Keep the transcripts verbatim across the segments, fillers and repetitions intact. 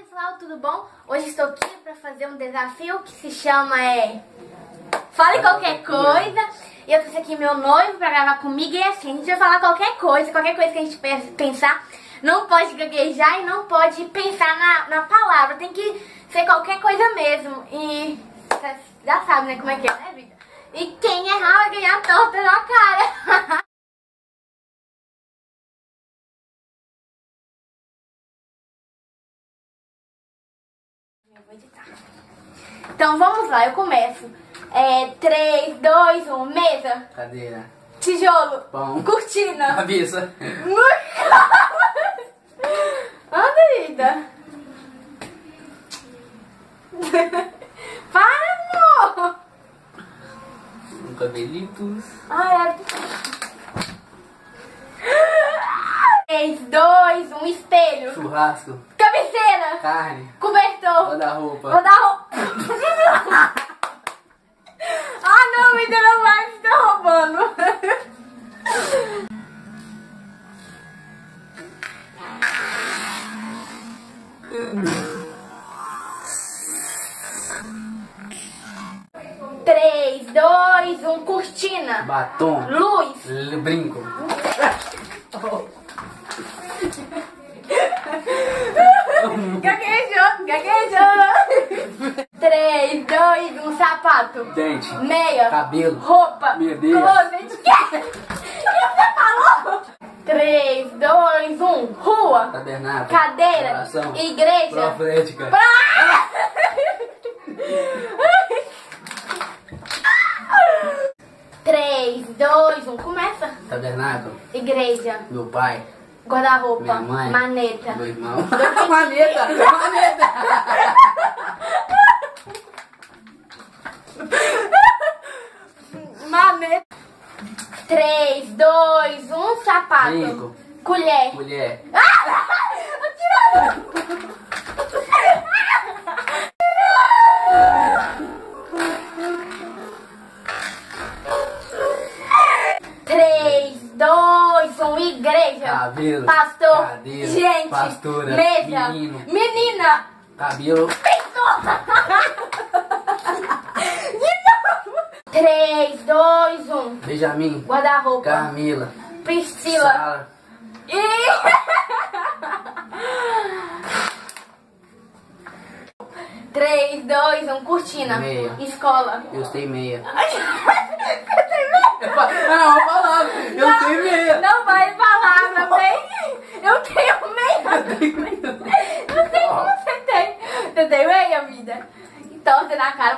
Pessoal, tudo bom? Hoje estou aqui para fazer um desafio que se chama é Fale Qualquer Coisa. E eu trouxe aqui meu noivo para gravar comigo e assim, a gente vai falar qualquer coisa, qualquer coisa que a gente pensar. Não pode gaguejar e não pode pensar na, na palavra, tem que ser qualquer coisa mesmo. E você já sabe, né, como é que é, né, vida? E quem errar vai ganhar torta na cara. Eu vou editar. Então vamos lá, eu começo. É, três, dois, um, mesa. Cadeira. Tijolo. Pão. Cortina. Avisa. Anda, vida. Para, amor. Um cabelitos. Ah, é. três, dois, um, espelho. Churrasco. Cabeceira. Carne. Cobertor. Guarda-roupa. Guarda-roupa. Ah, não, me deu meu pai, me tá roubando. três, dois, um, cortina. Batom. Luz. L brinco. Gaguejou, gaguejou. três, dois, um, sapato. Dente. Meia. Cabelo. Roupa. Meia. Closet. Que? Você falou? três, dois, um, rua. Tabernáculo. Cadeira. Oração. Igreja. Profética. Pra... três, dois, um, começa. Tabernáculo. Igreja. Meu pai. Guarda-roupa. Minha mãe. Maneta. Meu irmão. Maneta. Maneta. Maneta. três, dois, um, sapato. Brinco. Colher. Mulher. três, dois, um, igreja. Cabelo. Pastor. Cadeira. Gente. Pastora. Mesa. Menino. Menina. Cabelo. três, dois, um. Benjamin. Guarda-roupa. Camila. Priscila. Sara. três, dois, um, cortina. Meia. Escola. Eu sei meia. Você tem meia? Não, eu falava. Eu Não, sei meia. Não vai falar, não tem? Eu tenho meia. Eu tenho meia. Eu tenho, você tem. Você tem meia, vida? Torta na cara.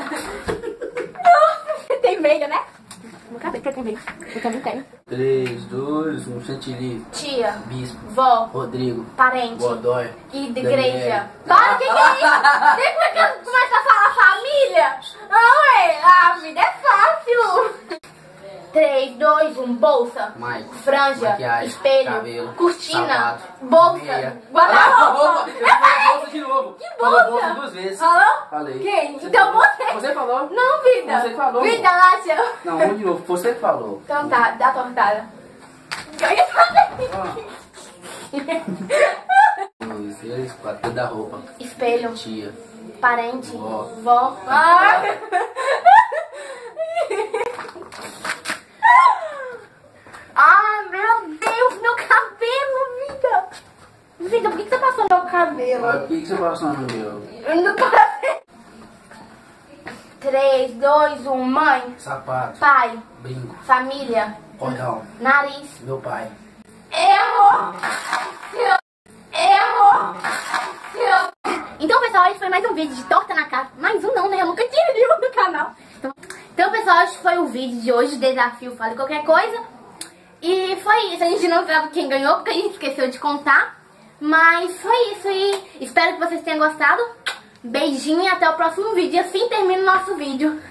Você tem meia, né? Meu cabelo, você tem meia. Eu também tenho. três, dois, um, chantilly. Tia. Bispo. Vó. Rodrigo. Parente. Godoy. E de Daniel. igreja. Para, que que é isso? Depois que eu começo a falar família. Não, é. A vida é fácil. três, dois, um, bolsa. Maico. Franja. Maquiagem. Espelho. Cabelo. Cortina. Sapato. Bolsa. Meia. Guarda-roupa. Eu falei bolsa de novo. Que Falou bolsa? bolsa duas vezes. Falou? Falei. Quem? Você Então falou. você. Você falou? Não, vida. Você falou. Vida, Lácia. Não, um de novo. Você falou. Então tá, dá a tortada. Dois, três, quatro. Da roupa. Espelho. Tia. Parente. Vó. Vó. Ah. Ah, meu Deus, meu cabelo, vida. Vida, por que que você passou no meu cabelo? Mas por que que você passou no meu? Eu não passei. três, dois, um, mãe. Sapato. Pai. Brinco. Família. Cordão. Nariz. Meu pai. Errou! Errou! Então, pessoal, esse foi mais um vídeo de torta na cara. Mais um não, né? Eu nunca tinha nenhum no canal. Então, então, pessoal, esse foi o vídeo de hoje, desafio Fale Qualquer Coisa. E foi isso, a gente não sabe quem ganhou, porque a gente esqueceu de contar. Mas foi isso e espero que vocês tenham gostado. Beijinho e até o próximo vídeo. E assim termina o nosso vídeo.